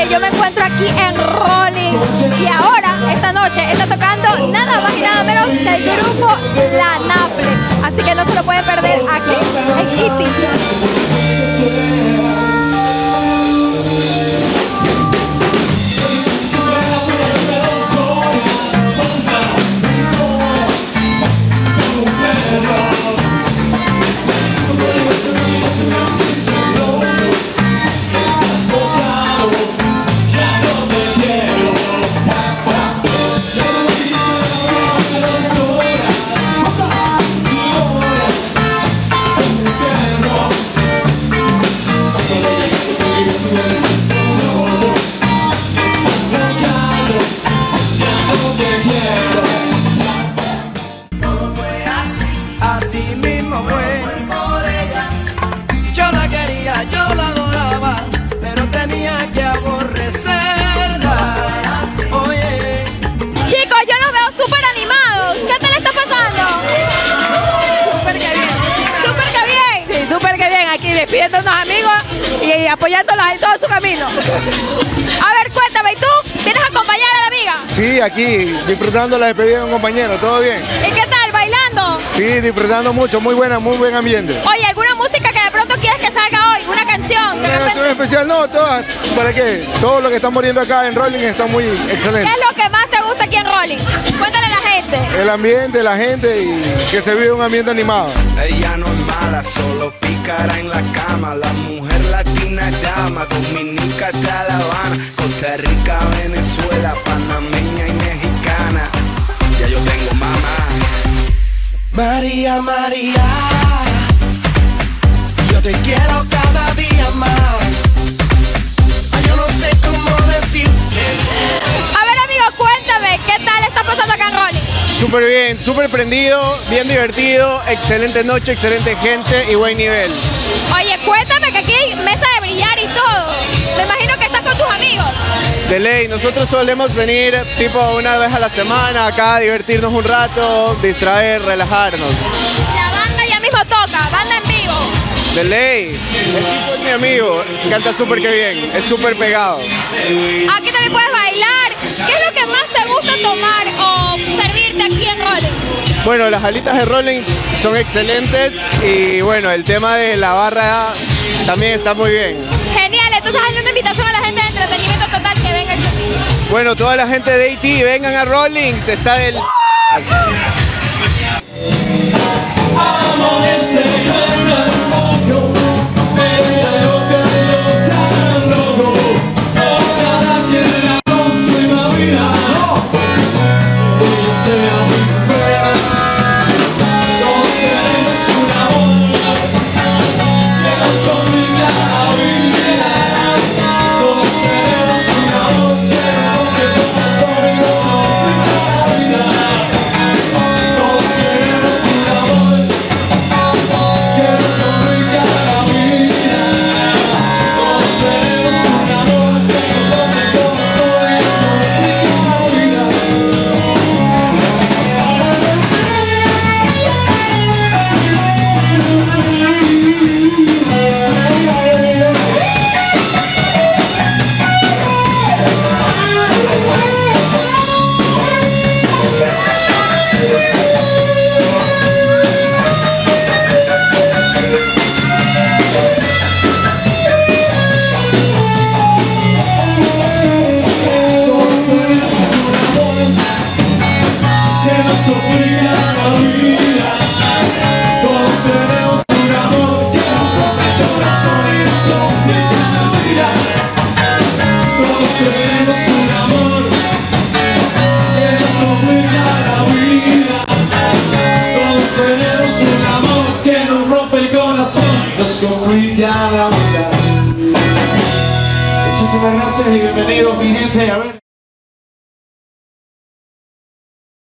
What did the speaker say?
que yo me encuentro aquí en Rollins y ahora, esta noche, está tocando nada más y nada menos que el grupo La Naple. Así que no se lo pueden perder aquí en ITI. Yo la adoraba, pero tenía que aborrecerla. Oye. Chicos, yo los veo súper animados. ¿Qué tal está pasando? Súper que bien. Súper que bien. Sí, súper que bien. Aquí despidiéndonos amigos y apoyándolos en todo su camino. A ver, cuéntame, ¿y tú vienes a acompañar a la amiga? Sí, aquí disfrutando la despedida de un compañero, ¿todo bien? ¿Y qué tal, bailando? Sí, disfrutando mucho, muy buen ambiente. Oye, ¿alguna música que de pronto quieres que salga hoy? ¿Una canción? Una canción especial, no, todas, ¿para qué? Todo lo que estamos viendo acá en Rollins está muy excelente. ¿Qué es lo que más te gusta aquí en Rollins? Cuéntale a la gente. El ambiente, la gente y que se vive un ambiente animado. Ella no es mala, solo pícara en la cama. La mujer latina es dama, dominica hasta La Habana, Costa Rica, Venezuela, panameña y mexicana. Ya yo tengo mamá. María, María, yo te quiero cada día más. Ay, yo no sé cómo decir. A ver, amigo, cuéntame, ¿qué tal está pasando acá en Rollins? Súper bien, súper prendido, bien divertido, excelente noche, excelente gente y buen nivel. Oye, cuéntame que aquí hay mesa de brillar y todo. Me imagino que estás con tus amigos. De ley, nosotros solemos venir tipo una vez a la semana acá a divertirnos un rato, distraer, relajarnos. La banda ya mismo toca, banda en vivo. De ley, el tipo es mi amigo, canta súper que bien, es súper pegado. Aquí también puedes bailar. ¿Qué es lo que más te gusta tomar o servirte aquí en Rollins? Bueno, las alitas de Rollins son excelentes y bueno, el tema de la barra también está muy bien. Genial, entonces hazle una invitación a la gente de Entretenimiento Total que venga aquí. Bueno, toda la gente de ITI, vengan a Rollins, está del... Nos brilla la vida. Muchísimas gracias y bienvenidos mi gente. A ver.